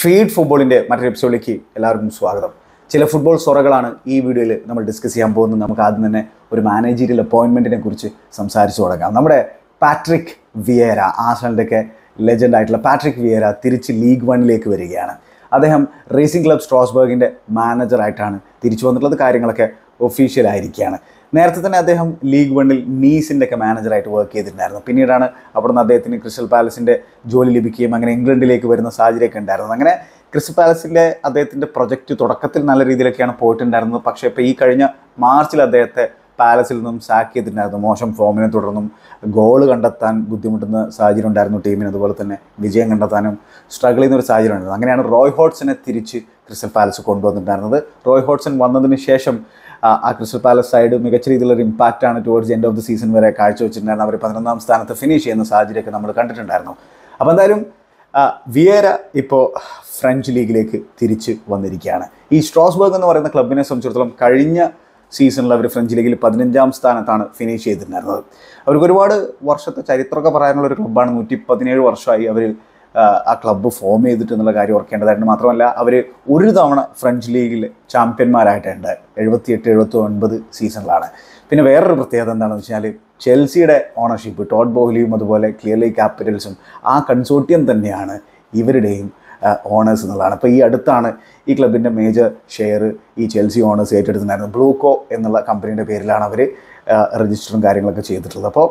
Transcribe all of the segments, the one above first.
Feed ഫുട്ബോളിൻ്റെ മറ്റൊരു എപ്പിസോഡിലേക്ക് എല്ലാവർക്കും സ്വാഗതം. ചില ഫുട്ബോൾ സൊറകളാണ് ഈ വീഡിയോയിൽ നമ്മൾ ഡിസ്കസ് ചെയ്യാൻ പോകുന്നത്. നമുക്ക് ആദ്യം തന്നെ ഒരു മാനേജീരിയൽ അപ്പോയിൻമെൻറ്റിനെ കുറിച്ച് സംസാരിച്ചു തുടങ്ങാം. നമ്മുടെ പാട്രിക് വിയേര, ആഴ്സണലിൻ്റെയൊക്കെ ലെജൻഡ് ആയിട്ടുള്ള പാട്രിക് വിയേര തിരിച്ച് ലീഗ് വണ്ണിലേക്ക് വരികയാണ്. അദ്ദേഹം റേസിംഗ് ക്ലബ് സ്ട്രോസ്ബർഗിൻ്റെ മാനേജറായിട്ടാണ് തിരിച്ചു വന്നിട്ടുള്ളത്. കാര്യങ്ങളൊക്കെ ഒഫീഷ്യലായിരിക്കുകയാണ്. നേരത്തെ തന്നെ അദ്ദേഹം ലീഗ് വണ്ണിൽ നീസിൻ്റെ ഒക്കെ മാനേജറായിട്ട് വർക്ക് ചെയ്തിട്ടുണ്ടായിരുന്നു. പിന്നീടാണ് അവിടുന്ന് അദ്ദേഹത്തിന് ക്രിസ്റ്റൽ പാലസിൻ്റെ ജോലി ലഭിക്കുകയും അങ്ങനെ ഇംഗ്ലണ്ടിലേക്ക് വരുന്ന സാഹചര്യമൊക്കെ ഉണ്ടായിരുന്നത്. അങ്ങനെ ക്രിസ്റ്റൽ പാലസിൻ്റെ അദ്ദേഹത്തിൻ്റെ പ്രൊജക്റ്റ് തുടക്കത്തിൽ നല്ല രീതിയിലൊക്കെയാണ് പോയിട്ടുണ്ടായിരുന്നത്. പക്ഷേ ഇപ്പോൾ ഈ കഴിഞ്ഞ മാർച്ചിൽ അദ്ദേഹത്തെ പാലസിൽ നിന്നും സാക്ക് ചെയ്തിട്ടുണ്ടായിരുന്നു. മോശം ഫോമിനെ തുടർന്നും ഗോൾ കണ്ടെത്താൻ ബുദ്ധിമുട്ടുന്ന സാഹചര്യം ഉണ്ടായിരുന്നു ടീമിന്. അതുപോലെ തന്നെ വിജയം കണ്ടെത്താനും സ്ട്രഗിൾ ചെയ്യുന്ന ഒരു സാഹചര്യം ഉണ്ടായിരുന്നു. അങ്ങനെയാണ് റോയ് ഹോഡ്സനെ തിരിച്ച് ക്രിസ്റ്റൽ പാലസ് കൊണ്ടുവന്നിട്ടുണ്ടായിരുന്നത്. റോയ് ഹോഡ്സൺ വന്നതിന് ശേഷം ആ ക്രിസ്റ്റൽ പാലസ് സൈഡ് മികച്ച രീതിയിലൊരു ഇമ്പാക്റ്റാണ് towards end of the season വരെ കാഴ്ചവെച്ചിട്ടുണ്ടായിരുന്നു. അവർ 11ാം സ്ഥാനത്ത് ഫിനിഷ് ചെയ്യുന്ന സാഹചര്യമൊക്കെ നമ്മൾ കണ്ടിട്ടുണ്ടായിരുന്നു. അപ്പോൾ എന്തായാലും വിയേര ഇപ്പോൾ ഫ്രഞ്ച് ലീഗിലേക്ക് തിരിച്ച് വന്നിരിക്കുകയാണ്. ഈ സ്ട്രോസ്ബർഗ് എന്ന് പറയുന്ന ക്ലബിനെ സംബന്ധിച്ചിടത്തോളം കഴിഞ്ഞ സീസണിൽ അവർ ഫ്രഞ്ച് ലീഗിൽ 15ാം സ്ഥാനത്താണ് ഫിനിഷ് ചെയ്തിട്ടുണ്ടായിരുന്നത്. അവർക്ക് ഒരുപാട് വർഷത്തെ ചരിത്രമൊക്കെ പറയാനുള്ള ഒരു ക്ലബ്ബാണ്. 117 വർഷമായി അവർ ആ ക്ലബ്ബ് ഫോം ചെയ്തിട്ട് എന്നുള്ള കാര്യം ഓർക്കേണ്ടതായിട്ട്. മാത്രമല്ല അവർ ഒരു തവണ ഫ്രഞ്ച് ലീഗിൽ ചാമ്പ്യന്മാരായിട്ടുണ്ട് 78-79 സീസണിലാണ്. പിന്നെ വേറൊരു പ്രത്യേകത എന്താണെന്ന് വെച്ചാൽ ചെൽസിയുടെ ഓണർഷിപ്പ് ടോഡ് ബോഹ്ലിയും അതുപോലെ ക്ലിയർലി ക്യാപിറ്റൽസും ആ കൺസോർട്ടിയം തന്നെയാണ് ഇവരുടെയും ഓണേഴ്സ് എന്നുള്ളതാണ്. അപ്പോൾ ഈ അടുത്താണ് ഈ ക്ലബിൻ്റെ മേജർ ഷെയർ ഈ ചെൽസി ഓണേഴ്സ് ഏറ്റെടുത്തിട്ടുണ്ടായിരുന്നു. BlueCo എന്നുള്ള കമ്പനിയുടെ പേരിലാണ് അവർ രജിസ്റ്ററും കാര്യങ്ങളൊക്കെ ചെയ്തിട്ടുള്ളത്. അപ്പോൾ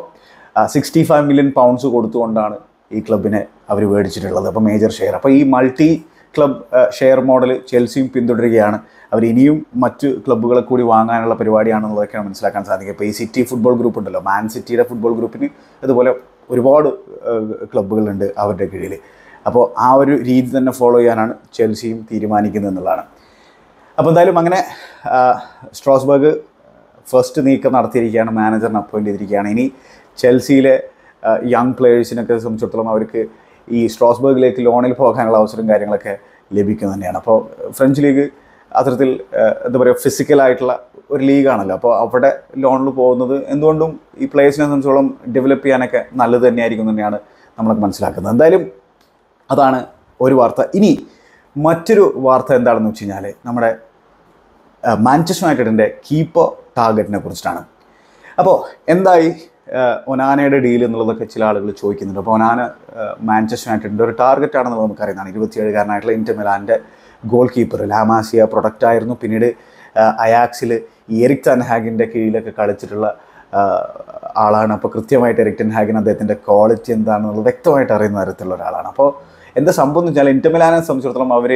65 മില്യൺ പൗണ്ട്സ് കൊടുത്തുകൊണ്ടാണ് ഈ ക്ലബിനെ അവർ മേടിച്ചിട്ടുള്ളത്. അപ്പോൾ മേജർ ഷെയർ. അപ്പോൾ ഈ മൾട്ടി ക്ലബ് ഷെയർ മോഡൽ ചെൽസിയും പിന്തുടരുകയാണ്. അവർ ഇനിയും മറ്റ് ക്ലബ്ബുകളെ കൂടി വാങ്ങാനുള്ള പരിപാടിയാണെന്നുള്ളതൊക്കെയാണ് മനസ്സിലാക്കാൻ സാധിക്കുക. ഇപ്പോൾ ഈ സിറ്റി ഫുട്ബോൾ ഗ്രൂപ്പ് ഉണ്ടല്ലോ, മാൻ സിറ്റിയുടെ ഫുട്ബോൾ ഗ്രൂപ്പിന് അതുപോലെ ഒരുപാട് ക്ലബ്ബുകളുണ്ട് അവരുടെ കീഴിൽ. അപ്പോൾ ആ ഒരു രീതി തന്നെ ഫോളോ ചെയ്യാനാണ് ചെൽസിയും തീരുമാനിക്കുന്നത് എന്നുള്ളതാണ്. അപ്പോൾ എന്തായാലും അങ്ങനെ സ്ട്രോസ്ബർഗ് ഫസ്റ്റ് നീക്കം നടത്തിയിരിക്കുകയാണ്, മാനേജറിനെ അപ്പോയിൻ്റ് ചെയ്തിരിക്കുകയാണ്. ഇനി ചെൽസിയിലെ യങ് പ്ലേയേഴ്സിനൊക്കെ സംബന്ധിച്ചിടത്തോളം അവർക്ക് ഈ സ്ട്രോസ്ബർഗിലേക്ക് ലോണിൽ പോകാനുള്ള അവസരം കാര്യങ്ങളൊക്കെ ലഭിക്കുന്നത് തന്നെയാണ്. അപ്പോൾ ഫ്രഞ്ച് ലീഗ് അത്തരത്തിൽ എന്താ പറയുക ഫിസിക്കലായിട്ടുള്ള ഒരു ലീഗാണല്ലോ. അപ്പോൾ അവിടെ ലോണിൽ പോകുന്നത് എന്തുകൊണ്ടും ഈ പ്ലേയേഴ്സിനെ സംബന്ധിച്ചോളം ഡെവലപ്പ് ചെയ്യാനൊക്കെ നല്ലത് തന്നെയായിരിക്കും തന്നെയാണ് നമ്മളൊക്കെ മനസ്സിലാക്കുന്നത്. എന്തായാലും അതാണ് ഒരു വാർത്ത. ഇനി മറ്റൊരു വാർത്ത എന്താണെന്ന് വെച്ച് കഴിഞ്ഞാൽ നമ്മുടെ മാഞ്ചസ്റ്റർ യുണൈറ്റഡിൻ്റെ കീപ്പർ ടാർഗറ്റിനെ കുറിച്ചിട്ടാണ്. അപ്പോൾ എന്തായി ഒനാനയുടെ ഡീൽ എന്നുള്ളതൊക്കെ ചില ആളുകൾ ചോദിക്കുന്നുണ്ട്. അപ്പോൾ ഒനാന മാഞ്ചസ്റ്റർ യുണൈറ്റഡിൻ്റെ ഒരു ടാർഗറ്റ് ആണെന്നുള്ളത് നമുക്കറിയുന്നതാണ്. 27-കാരനായിട്ടുള്ള ഇന്റർ മിലാൻ്റെ ഗോൾ കീപ്പർ ലാമാസിയ പ്രൊഡക്റ്റ് ആയിരുന്നു. പിന്നീട് അയാക്സിൽ എറിക് ടെൻ ഹാഗിൻ്റെ കീഴിലൊക്കെ കളിച്ചിട്ടുള്ള ആളാണ്. അപ്പോൾ കൃത്യമായിട്ട് എറിക് ടെൻ ഹാഗിന് അദ്ദേഹത്തിൻ്റെ ക്വാളിറ്റി എന്താണെന്നുള്ളത് വ്യക്തമായിട്ട് അറിയുന്ന തരത്തിലുള്ള ഒരാളാണ്. അപ്പോൾ എന്താ സംഭവം എന്ന് വെച്ചാൽ ഇന്റർ മിലാനെ സംബന്ധിച്ചിടത്തോളം അവർ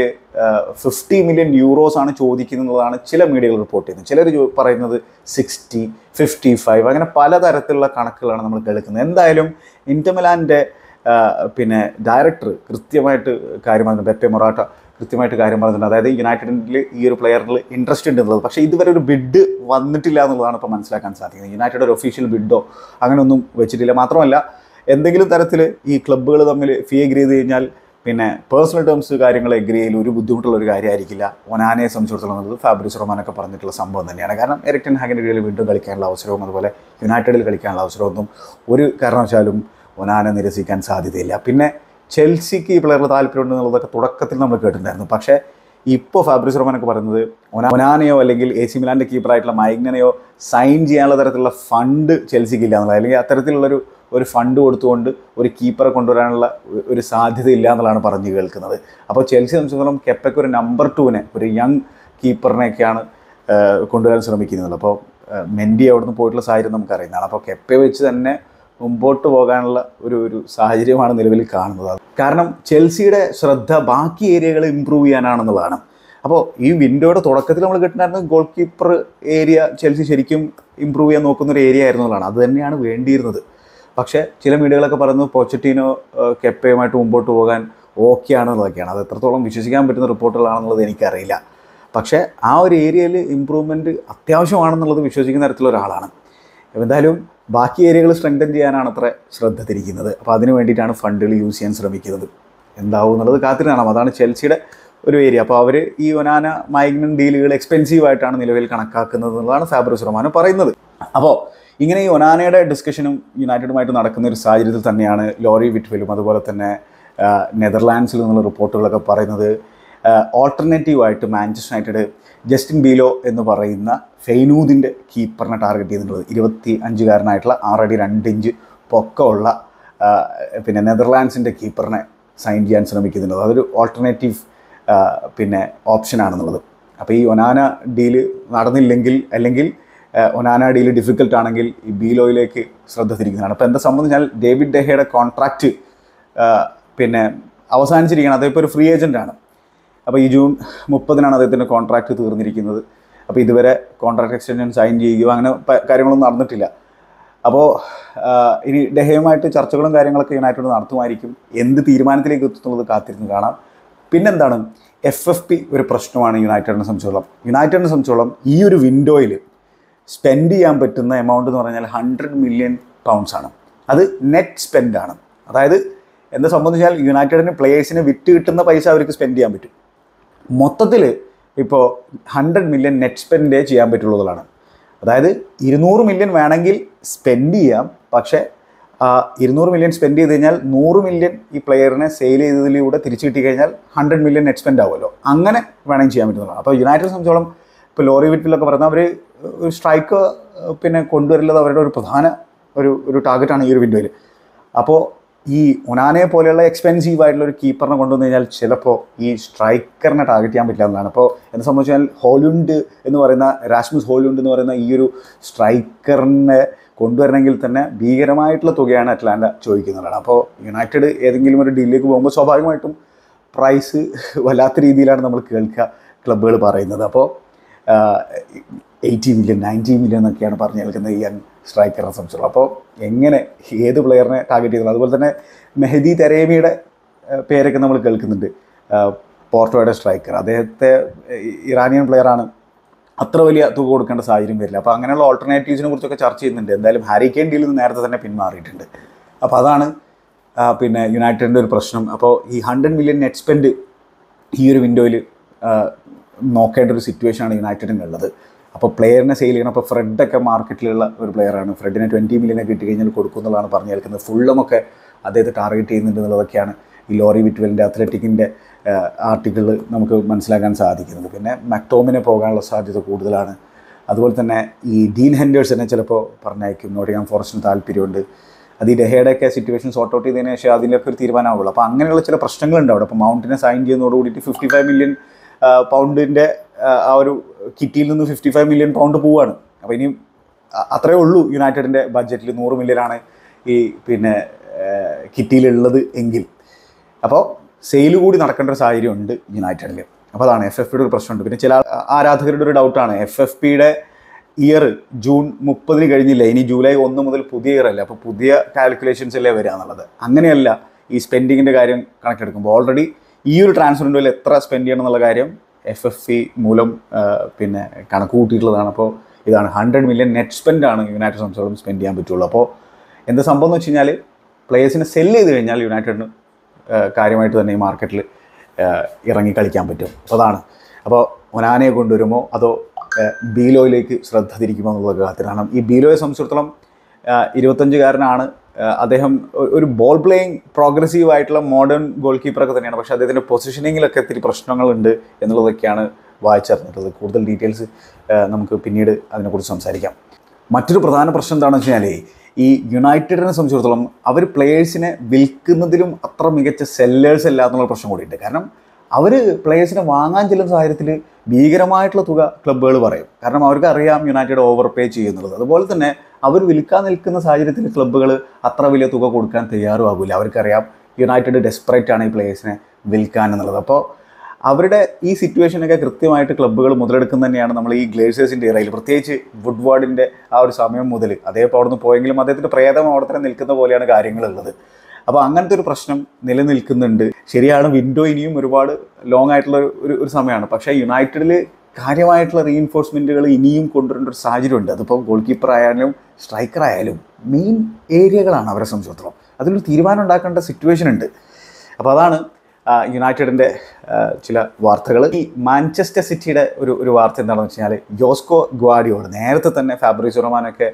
50 മില്യൺ യൂറോസാണ് ചോദിക്കുന്നതാണ് ചില മീഡിയകൾ റിപ്പോർട്ട് ചെയ്യുന്നത്. ചിലർ പറയുന്നത് 60, 55 അങ്ങനെ പലതരത്തിലുള്ള കണക്കുകളാണ് നമ്മൾ കേൾക്കുന്നത്. എന്തായാലും ഇന്റർ മിലാൻ്റെ പിന്നെ ഡയറക്ടർ കൃത്യമായിട്ട് കാര്യം പറഞ്ഞിട്ടുണ്ട്. പെപ്പെ മൊറാട്ട കൃത്യമായിട്ട് കാര്യം പറഞ്ഞിട്ടുണ്ട്. അതായത് യുണൈറ്റഡിൽ ഈ ഒരു പ്ലെയറിൽ ഇൻട്രസ്റ്റ് ഉണ്ടെന്നുള്ളത്. പക്ഷേ ഇതുവരെ ഒരു ബിഡ് വന്നിട്ടില്ല എന്നുള്ളതാണ് ഇപ്പോൾ മനസ്സിലാക്കാൻ സാധിക്കുന്നത്. യുണൈറ്റഡ് ഒരു ഒഫീഷ്യൽ ബിഡോ അങ്ങനെയൊന്നും വെച്ചിട്ടില്ല. മാത്രമല്ല എന്തെങ്കിലും തരത്തിൽ ഈ ക്ലബ്ബുകൾ തമ്മിൽ ഫീ എഗ്രി ചെയ്ത് കഴിഞ്ഞാൽ പിന്നെ പേഴ്സണൽ ടേംസ് കാര്യങ്ങൾ എഗ്രി ചെയ്യൽ ഒരു ബുദ്ധിമുട്ടുള്ള ഒരു കാര്യമായിരിക്കില്ല. ഒനാനയെ സംബന്ധിച്ചിടത്തോളം ഫാബ്രിസ് റൊമാനൊക്കെ പറഞ്ഞിട്ടുള്ള സംഭവം തന്നെയാണ്. കാരണം എറിക് ടെൻ ഹാഗിൻ്റെ കീഴിൽ വീണ്ടും കളിക്കാനുള്ള അവസരവും അതുപോലെ യുണൈറ്റഡിൽ കളിക്കാനുള്ള അവസരമൊന്നും ഒരു കാരണവശാലും ഒനാന നിരസിക്കാൻ സാധ്യതയില്ല. പിന്നെ ചെൽസിക്ക് ഈ പ്ലെയറിൽ താല്പര്യമുണ്ടെന്നുള്ളതൊക്കെ തുടക്കത്തിൽ നമ്മൾ കേട്ടിട്ടുണ്ടായിരുന്നു. പക്ഷേ ഇപ്പോൾ ഫാബ്രിസ് റൊമാനൊക്കെ പറയുന്നത് ഒനാനയോ അല്ലെങ്കിൽ AC മിലാൻ്റെ കീപ്പറായിട്ടുള്ള മൈഗ്നനെയോ സൈൻ ചെയ്യാനുള്ള തരത്തിലുള്ള ഫണ്ട് ചെൽസിക്ക് ഇല്ല എന്നുള്ളത്, അല്ലെങ്കിൽ അത്തരത്തിലുള്ളൊരു ഫണ്ട് കൊടുത്തുകൊണ്ട് ഒരു കീപ്പറെ കൊണ്ടുവരാനുള്ള ഒരു സാധ്യതയില്ല എന്നുള്ളതാണ് പറഞ്ഞു കേൾക്കുന്നത്. അപ്പോൾ ചെൽസി സംബന്ധിച്ചിടത്തോളം കെപ്പയ്ക്ക് ഒരു നമ്പർ 2 ഒരു യങ് കീപ്പറിനെയൊക്കെയാണ് കൊണ്ടുവരാൻ ശ്രമിക്കുന്നത്. അപ്പോൾ മെൻഡി അവിടുന്ന് പോയിട്ടുള്ള സാഹചര്യം നമുക്കറിയുന്നതാണ്. അപ്പോൾ കെപ്പയെ വെച്ച് തന്നെ മുമ്പോട്ട് പോകാനുള്ള ഒരു സാഹചര്യമാണ് നിലവിൽ കാണുന്നത്. കാരണം ചെൽസിയുടെ ശ്രദ്ധ ബാക്കി ഏരിയകൾ ഇമ്പ്രൂവ് ചെയ്യാനാണെന്നുള്ളതാണ്. അപ്പോൾ ഈ വിൻഡോയുടെ തുടക്കത്തിൽ നമ്മൾ കിട്ടുന്ന ഗോൾ കീപ്പർ ഏരിയ ചെൽസി ശരിക്കും ഇമ്പ്രൂവ് ചെയ്യാൻ നോക്കുന്നൊരു ഏരിയ ആയിരുന്നതാണ്. അത് തന്നെയാണ് വേണ്ടിയിരുന്നത്. പക്ഷേ ചില മീഡിയകളൊക്കെ പറയുന്നത് പോച്ചറ്റീനോ കെപ്പയുമായിട്ട് മുമ്പോട്ട് പോകാൻ ഓക്കെ ആണെന്നുള്ളതൊക്കെയാണ്. അത് എത്രത്തോളം വിശ്വസിക്കാൻ പറ്റുന്ന റിപ്പോർട്ടുകളാണെന്നുള്ളത് എനിക്കറിയില്ല. പക്ഷേ ആ ഒരു ഏരിയയിൽ ഇമ്പ്രൂവ്മെൻറ്റ് അത്യാവശ്യമാണെന്നുള്ളത് വിശ്വസിക്കുന്ന തരത്തിലുള്ള ഒരാളാണ്. എന്തായാലും ബാക്കി ഏരിയകൾ സ്ട്രെങ്തൻ ചെയ്യാനാണ് അത്ര ശ്രദ്ധ തിരിക്കുന്നത്. അപ്പോൾ അതിന് വേണ്ടിയിട്ടാണ് ഫണ്ടുകൾ യൂസ് ചെയ്യാൻ ശ്രമിക്കുന്നത്. എന്താവും എന്നുള്ളത് കാത്തിരി കാണാം. അതാണ് ചെൽസിയുടെ ഒരു ഏരിയ. അപ്പോൾ അവർ ഈ ഒനാന മൈഗ്നൻ ഡീലുകൾ എക്സ്പെൻസീവായിട്ടാണ് നിലവിൽ കണക്കാക്കുന്നത് എന്നുള്ളതാണ് ഫാബ്രിസ് റൊമാനോ പറയുന്നത്. അപ്പോൾ ഇങ്ങനെ ഈ ഒനാനയുടെ ഡിസ്കഷനും യുണൈറ്റഡുമായിട്ട് നടക്കുന്ന ഒരു സാഹചര്യത്തിൽ തന്നെയാണ് ലോറി വിറ്റ്വെലും അതുപോലെ തന്നെ നെതർലാൻഡ്സിൽ നിന്നുള്ള റിപ്പോർട്ടുകളൊക്കെ പറയുന്നത് ഓൾട്ടർനേറ്റീവായിട്ട് മാഞ്ചസ്റ്റർ യുണൈറ്റഡ് ജസ്റ്റിൻ ബീലോ എന്ന് പറയുന്ന ഫെയ്നൂദിൻ്റെ കീപ്പറിനെ ടാർഗറ്റ് ചെയ്തിട്ടുള്ളത്. 25-കാരനായിട്ടുള്ള 6 അടി 2 ഇഞ്ച് പൊക്കമുള്ള പിന്നെ നെതർലാൻഡ്സിൻ്റെ കീപ്പറിനെ സൈൻ ചെയ്യാൻ ശ്രമിക്കുന്നുണ്ട്. അതൊരു ഓൾട്ടർനേറ്റീവ് പിന്നെ ഓപ്ഷനാണെന്നുള്ളത്. അപ്പോൾ ഈ ഒനാന ഡീല് നടന്നില്ലെങ്കിൽ അല്ലെങ്കിൽ ഒനാന ഡീല് ഡിഫിക്കൽട്ട് ആണെങ്കിൽ ഈ ബീലോയിലേക്ക് ശ്രദ്ധ തിരിക്കുന്നതാണ്. അപ്പോൾ എന്താ സംബന്ധിച്ചാൽ ഡേവിഡ് ഡെഹയുടെ കോൺട്രാക്റ്റ് പിന്നെ അവസാനിച്ചിരിക്കുകയാണ്. അദ്ദേഹം ഒരു ഫ്രീ ഏജൻറ്റാണ്. അപ്പോൾ ഈ ജൂൺ 30-നാണ് അദ്ദേഹത്തിൻ്റെ കോൺട്രാക്റ്റ് തീർന്നിരിക്കുന്നത്. അപ്പോൾ ഇതുവരെ കോൺട്രാക്ട് എക്സ്റ്റൻഷൻ സൈൻ ചെയ്യുകയോ അങ്ങനെ കാര്യങ്ങളൊന്നും നടന്നിട്ടില്ല. അപ്പോൾ ഇനി ഡെഹയുമായിട്ട് ചർച്ചകളും കാര്യങ്ങളൊക്കെ യുണൈറ്റഡ് നടത്തുമായിരിക്കും. എന്ത് തീരുമാനത്തിലേക്ക് എത്തുന്നത് കാത്തിരുന്ന് കാണാം. പിന്നെന്താണ്, FFP ഒരു പ്രശ്നമാണ് യുണൈറ്റഡിനെ സംബന്ധിച്ചോളം. ഈ ഒരു വിൻഡോയിൽ സ്പെൻഡ് ചെയ്യാൻ പറ്റുന്ന എമൗണ്ട് എന്ന് പറഞ്ഞാൽ 100 മില്യൺ പൗണ്ട്സ് ആണ്. അത് നെറ്റ് സ്പെൻഡാണ്. അതായത് എന്താ സംബന്ധിച്ചാൽ യുണൈറ്റഡിന് പ്ലേയേഴ്സിന് വിറ്റ് കിട്ടുന്ന പൈസ അവർക്ക് സ്പെൻഡ് ചെയ്യാൻ പറ്റും. മൊത്തത്തിൽ ഇപ്പോൾ 100 മില്യൺ നെറ്റ് സ്പെൻഡേ ചെയ്യാൻ പറ്റുള്ളതാണ്. അതായത് 200 മില്യൺ വേണമെങ്കിൽ സ്പെൻഡ് ചെയ്യാം. പക്ഷേ 200 മില്യൺ സ്പെൻഡ് ചെയ്ത് കഴിഞ്ഞാൽ 100 മില്യൺ ഈ പ്ലെയറിനെ സെയിൽ ചെയ്തതിലൂടെ തിരിച്ചു കിട്ടി കഴിഞ്ഞാൽ 100 മില്യൺ നെറ്റ് സ്പെൻഡ് ആവുമല്ലോ. അങ്ങനെ വേണമെങ്കിൽ ചെയ്യാൻ പറ്റുന്നതാണ്. അപ്പോൾ യുണൈറ്റഡ് സംബന്ധിച്ചോളം ഇപ്പോൾ ലോറി വിറ്റിലൊക്കെ പറയുന്നത് അവർ ഒരു സ്ട്രൈക്ക് പിന്നെ കൊണ്ടുവരുന്നത് അവരുടെ ഒരു പ്രധാന ഒരു ടാർഗറ്റാണ് ഈ ഒരു വിൻഡോയിൽ. അപ്പോൾ ഈ ഒനാനയെ പോലെയുള്ള എക്സ്പെൻസീവ് ആയിട്ടുള്ള ഒരു കീപ്പറിനെ കൊണ്ടുവന്നു കഴിഞ്ഞാൽ ചിലപ്പോൾ ഈ സ്ട്രൈക്കറിനെ ടാർഗറ്റ് ചെയ്യാൻ പറ്റില്ല എന്നതാണ്. അപ്പോൾ എന്നെ സംബന്ധിച്ചാൽ റാസ്മുസ് ഹോലുണ്ട് എന്ന് പറയുന്ന ഈ ഒരു സ്ട്രൈക്കറിനെ കൊണ്ടുവരണമെങ്കിൽ തന്നെ ഭീകരമായിട്ടുള്ള തുകയാണ് അറ്റ്ലാന്റ ചോദിക്കുന്നതാണ്. അപ്പോൾ യുണൈറ്റഡ് ഏതെങ്കിലും ഒരു ഡീലിലേക്ക് പോകുമ്പോൾ സ്വാഭാവികമായിട്ടും പ്രൈസ് വല്ലാത്ത രീതിയിലാണ് നമ്മൾ കേൾക്കുക ക്ലബ്ബുകൾ പറയുന്നത്. അപ്പോൾ 80 മില്യൺ 90 മില്യൺ എന്നൊക്കെയാണ് പറഞ്ഞു കേൾക്കുന്നത് ഈ യങ് സ്ട്രൈക്കറിനെ സംബന്ധിച്ചുള്ള. അപ്പോൾ എങ്ങനെ ഏത് പ്ലെയറിനെ ടാർഗറ്റ് ചെയ്യുന്നത്? അതുപോലെ തന്നെ മെഹദി തെരേമിയുടെ പേരൊക്കെ നമ്മൾ കേൾക്കുന്നുണ്ട്. പോർട്ടോയുടെ സ്ട്രൈക്കർ, അദ്ദേഹത്തെ ഇറാനിയൻ പ്ലെയറാണ്. അത്ര വലിയ തുക കൊടുക്കേണ്ട സാഹചര്യം വരില്ല. അപ്പോൾ അങ്ങനെയുള്ള ഓൾട്ടർനേറ്റീവ്സിനെ കുറിച്ചൊക്കെ ചർച്ച ചെയ്യുന്നുണ്ട്. എന്തായാലും ഹാരി കെയ്ൻ ഡീലിൽ നിന്ന് നേരത്തെ തന്നെ പിന്മാറിയിട്ടുണ്ട്. അപ്പോൾ അതാണ് പിന്നെ യുണൈറ്റഡിൻ്റെ ഒരു പ്രശ്നം. അപ്പോൾ ഈ 100 മില്യൺ നെറ്റ് സ്പെൻഡ് ഈ ഒരു വിൻഡോയിൽ നോക്കേണ്ട ഒരു സിറ്റുവേഷനാണ് യുണൈറ്റഡിനുള്ളത്. അപ്പോൾ പ്ലെയറിനെ സെയിൽ ചെയ്യണം. അപ്പോൾ ഫ്രെഡൊക്കെ മാർക്കറ്റിലുള്ള ഒരു പ്ലെയറാണ്. ഫ്രെഡിനെ 20 മില്യനെ കിട്ടി കഴിഞ്ഞാൽ കൊടുക്കുമെന്നുള്ളതാണ് പറഞ്ഞു കേൾക്കുന്നത്. ഫുള്ളമൊക്കെ അദ്ദേഹത്തെ ടാർഗറ്റ് ചെയ്യുന്നുണ്ട് എന്നുള്ളതൊക്കെയാണ് ഈ ലോറി വിറ്റ്വലിൻ്റെ അത്ലറ്റിക്കിൻ്റെ ആർട്ടിക്കിൾ നമുക്ക് മനസ്സിലാക്കാൻ സാധിക്കുന്നത്. പിന്നെ മക്ടോമിനെ പോകാനുള്ള സാധ്യത കൂടുതലാണ്. അതുപോലെ തന്നെ ഈ ഡീൻ ഹെൻഡേഴ്സിനെ ചിലപ്പോൾ പറഞ്ഞയക്കും. നോട്ടിംഗ്ഹാം ഫോറസ്റ്റിന് താല്പര്യമുണ്ട്. അത് ഈ ഡെഹയുടെയൊക്കെ സിറ്റുവേഷൻ സോർട്ട് ഔട്ട് ചെയ്തതിന് ശേഷം അതിലൊക്കെ ഒരു തീരുമാനമാവുള്ളൂ. അപ്പോൾ അങ്ങനെയുള്ള ചില പ്രശ്നങ്ങളുണ്ട് അവിടെ. അപ്പോൾ മൗണ്ടിനെ സൈൻ ചെയ്യുന്നതോടുകൂടിയിട്ട് 55 മില്യൺ പൗണ്ടിൻ്റെ ആ ഒരു കിറ്റിയിൽ നിന്ന് 55 മില്യൺ പൗണ്ട് പോവുകയാണ്. അപ്പോൾ ഇനി അത്രയേ ഉള്ളൂ യുണൈറ്റഡിൻ്റെ ബഡ്ജറ്റിൽ. 100 മില്യനാണ് ഈ പിന്നെ കിറ്റിയിലുള്ളത് എങ്കിൽ. അപ്പോൾ സെയിൽ കൂടി നടക്കേണ്ട ഒരു സാഹചര്യം ഉണ്ട് യുണൈറ്റഡിൽ. അപ്പോൾ അതാണ് FFPയുടെ ഒരു പ്രശ്നമുണ്ട്. പിന്നെ ചില ആരാധകരുടെ ഒരു ഡൗട്ടാണ്, FFPയുടെ ഇയർ ജൂൺ 30 കഴിഞ്ഞില്ല, ഇനി ജൂലൈ 1 മുതൽ പുതിയ ഇയർ അല്ലേ, അപ്പോൾ പുതിയ കാൽക്കുലേഷൻസ് അല്ലേ വരിക എന്നുള്ളത്. അങ്ങനെയല്ല ഈ സ്പെൻഡിങ്ങിൻ്റെ കാര്യം കണക്കെടുക്കുമ്പോൾ ഓൾറെഡി ഈ ഒരു ട്രാൻസ്ഫർ വിൻഡോയിൽ എത്ര സ്പെൻഡ് ചെയ്യണം എന്നുള്ള കാര്യം FFP മൂലം പിന്നെ കണക്ക് കൂട്ടിയിട്ടുള്ളതാണ്. അപ്പോൾ ഇതാണ് 100 മില്യൺ നെറ്റ് സ്പെൻഡാണ് യുണൈറ്റഡ് സംബന്ധിച്ചോളം സ്പെൻഡ് ചെയ്യാൻ പറ്റുള്ളൂ. അപ്പോൾ എന്താ സംഭവം എന്ന് വെച്ച് കഴിഞ്ഞാൽ പ്ലേയേഴ്സിനെ സെല്ല് ചെയ്ത് കഴിഞ്ഞാൽ യുണൈറ്റഡിന് കാര്യമായിട്ട് തന്നെ ഈ മാർക്കറ്റിൽ ഇറങ്ങി കളിക്കാൻ പറ്റും. അപ്പോൾ അതാണ്. അപ്പോൾ ഒനാനയെ കൊണ്ടുവരുമോ അതോ ബീലോയിലേക്ക് ശ്രദ്ധ തിരിക്കുമോ എന്നുള്ളത് കാത്തിരണം. ഈ ബീലോയെ സംബന്ധിച്ചിടത്തോളം 25-കാരനാണ്. അദ്ദേഹം ഒരു ബോൾ പ്ലേയിങ് പ്രോഗ്രസീവ് ആയിട്ടുള്ള മോഡേൺ ഗോൾ കീപ്പറൊക്കെ തന്നെയാണ്. പക്ഷേ അദ്ദേഹത്തിൻ്റെ പൊസിഷനിങ്ങിലൊക്കെ ഇത്തിരി പ്രശ്നങ്ങളുണ്ട് എന്നുള്ളതൊക്കെയാണ് വായിച്ചറിഞ്ഞിട്ടുള്ളത്. കൂടുതൽ ഡീറ്റെയിൽസ് നമുക്ക് പിന്നീട് അതിനെക്കുറിച്ച് സംസാരിക്കാം. മറ്റൊരു പ്രധാന പ്രശ്നം എന്താണെന്ന് വെച്ച് കഴിഞ്ഞാൽ ഈ യുണൈറ്റഡിനെ സംബന്ധിച്ചിടത്തോളം അവർ പ്ലേയേഴ്സിനെ വിൽക്കുന്നതിലും അത്ര മികച്ച സെല്ലേഴ്സ് അല്ല എന്നുള്ള പ്രശ്നം കൂടിയുണ്ട്. കാരണം അവർ പ്ലേയേഴ്സിനെ വാങ്ങാൻ ചെല്ലുന്ന സാഹചര്യത്തിൽ ഭീകരമായിട്ടുള്ള തുക ക്ലബ്ബുകൾ പറയും. കാരണം അവർക്ക് അറിയാം യുണൈറ്റഡ് ഓവർ പേ ചെയ്യുന്നുള്ളത്. അതുപോലെ തന്നെ അവർ വിൽക്കാൻ നിൽക്കുന്ന സാഹചര്യത്തിൽ ക്ലബ്ബുകൾ അത്ര വലിയ തുക കൊടുക്കാൻ തയ്യാറുമാകില്ല. അവർക്കറിയാം യുണൈറ്റഡ് ഡെസ്പറേറ്റ് ആണ് ഈ പ്ലേയേഴ്സിനെ വിൽക്കാൻ എന്നുള്ളത്. അപ്പോൾ അവരുടെ ഈ സിറ്റുവേഷനൊക്കെ കൃത്യമായിട്ട് ക്ലബ്ബുകൾ മുതലെടുക്കുന്ന തന്നെയാണ് നമ്മൾ ഈ ഗ്ലേസേഴ്സിൻ്റെ ഇറയിൽ. പ്രത്യേകിച്ച് വുഡ്വാർഡിൻ്റെ ആ ഒരു സമയം മുതൽ അദ്ദേഹം അവിടെ നിന്ന് പോയെങ്കിലും അദ്ദേഹത്തിൻ്റെ പ്രേതം അവിടെ തന്നെ നിൽക്കുന്ന പോലെയാണ് കാര്യങ്ങളുള്ളത്. അപ്പോൾ അങ്ങനത്തെ ഒരു പ്രശ്നം നിലനിൽക്കുന്നുണ്ട്. ശരിയാണ്, വിൻഡോ ഇനിയും ഒരുപാട് ലോങ് ആയിട്ടുള്ള ഒരു സമയമാണ്. പക്ഷേ യുണൈറ്റഡിൽ കാര്യമായിട്ടുള്ള റീഇൻഫോഴ്സ്മെൻറ്റുകൾ ഇനിയും കൊണ്ടുവരേണ്ട ഒരു സാഹചര്യമുണ്ട്. അതിപ്പോൾ ഗോൾ കീപ്പർ ആയാലും സ്ട്രൈക്കർ ആയാലും മെയിൻ ഏരിയകളാണ് അവരെ സംബന്ധിച്ചിടത്തോളം. അതിലൊരു തീരുമാനം ഉണ്ടാക്കേണ്ട സിറ്റുവേഷൻ ഉണ്ട്. അപ്പോൾ അതാണ് യുണൈറ്റഡിൻ്റെ ചില വാർത്തകൾ. ഈ മാഞ്ചസ്റ്റർ സിറ്റിയുടെ ഒരു വാർത്ത എന്താണെന്ന് വെച്ച് കഴിഞ്ഞാൽ ജോസ്കോ ഗ്വാർഡിയോൾ നേരത്തെ തന്നെ ഫാബ്രിസോ റൊമാനൊക്കെ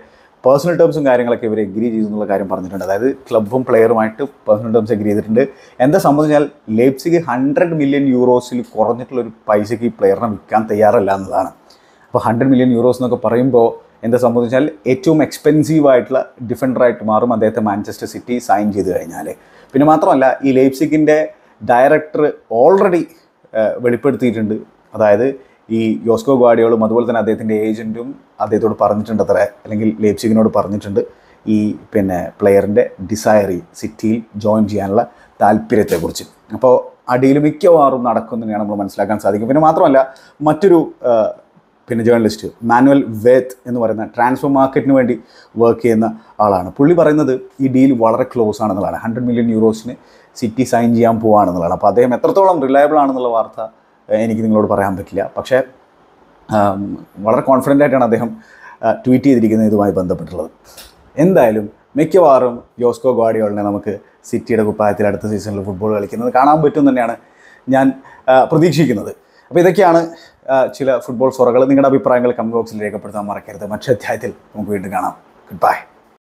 പേഴ്സണൽ ടേംസും കാര്യങ്ങളൊക്കെ ഇവർ എഗ്രി ചെയ്തു എന്നുള്ള കാര്യം പറഞ്ഞിട്ടുണ്ട്. അതായത് ക്ലബ്ബും പ്ലെയറുമായിട്ട് പേഴ്സണൽ ടേംസ് എഗ്രി ചെയ്തിട്ടുണ്ട്. എന്താ സംബന്ധിച്ചാൽ ലെയ്പ്സിഗ് 100 മില്യൺ യൂറോസിൽ കുറഞ്ഞിട്ടുള്ളൊരു പൈസയ്ക്ക് ഈ പ്ലെയറിനെ വിൽക്കാൻ തയ്യാറല്ല എന്നതാണ്. അപ്പോൾ 100 മില്യൺ യൂറോസ് എന്നൊക്കെ പറയുമ്പോൾ എന്താ സംബന്ധിച്ചാൽ ഏറ്റവും എക്സ്പെൻസീവ് ആയിട്ടുള്ള ഡിഫൻഡറായിട്ട് മാറും അദ്ദേഹത്തെ മാഞ്ചസ്റ്റർ സിറ്റി സൈൻ ചെയ്ത് കഴിഞ്ഞാൽ. പിന്നെ മാത്രമല്ല ഈ ലെയ്പ്സിഗിൻ്റെ ഡയറക്ടർ ഓൾറെഡി വെളിപ്പെടുത്തിയിട്ടുണ്ട്. അതായത് ഈ യോസ്കോ ഗ്വാർഡിയോളും അതുപോലെ തന്നെ അദ്ദേഹത്തിൻ്റെ ഏജൻറ്റും അദ്ദേഹത്തോട് പറഞ്ഞിട്ടുണ്ട് അത്ര, അല്ലെങ്കിൽ ലെയ്പ്സിഗിനോട് പറഞ്ഞിട്ടുണ്ട് ഈ പ്ലെയറിൻ്റെ ഡിസയർ സിറ്റിയിൽ ജോയിൻ ചെയ്യാനുള്ള താല്പര്യത്തെക്കുറിച്ച്. അപ്പോൾ അടിയിൽ മിക്കവാറും നടക്കും തന്നെയാണ് നമ്മൾ മനസ്സിലാക്കാൻ സാധിക്കും. പിന്നെ മാത്രമല്ല മറ്റൊരു ജേർണലിസ്റ്റ് മാനുവൽ വേത്ത് എന്ന് പറയുന്ന ട്രാൻസ്ഫർ മാർക്കറ്റിന് വേണ്ടി വർക്ക് ചെയ്യുന്ന ആളാണ്. പുള്ളി പറയുന്നത് ഈ ഡീൽ വളരെ ക്ലോസ് ആണെന്നുള്ളതാണ്. 100 മില്യൺ യൂറോസിന് സിറ്റി സൈൻ ചെയ്യാൻ പോവുകയാണെന്നുള്ളതാണ്. അപ്പോൾ അദ്ദേഹം എത്രത്തോളം റിലയബിൾ ആണെന്നുള്ള വാർത്ത എനിക്ക് നിങ്ങളോട് പറയാൻ പറ്റില്ല. പക്ഷേ വളരെ കോൺഫിഡൻ്റ് ആയിട്ടാണ് അദ്ദേഹം ട്വീറ്റ് ചെയ്തിരിക്കുന്നത് ഇതുമായി ബന്ധപ്പെട്ടുള്ളത്. എന്തായാലും മിക്കവാറും യോസ്കോ ഗ്വാർഡിയോളിനെ നമുക്ക് സിറ്റിയുടെ കുപ്പായത്തിൽ അടുത്ത സീസണിൽ ഫുട്ബോൾ കളിക്കുന്നത് കാണാൻ പറ്റും തന്നെയാണ് ഞാൻ പ്രതീക്ഷിക്കുന്നത്. അപ്പോൾ ഇതൊക്കെയാണ് ചില ഫുട്ബോൾ സൊറകൾ. നിങ്ങളുടെ അഭിപ്രായങ്ങൾ കമൻറ്റ് ബോക്സിൽ രേഖപ്പെടുത്താൻ മറക്കരുത്. മറ്റൊരു അധ്യായത്തിൽ നമുക്ക് വീണ്ടും കാണാം. Good bye.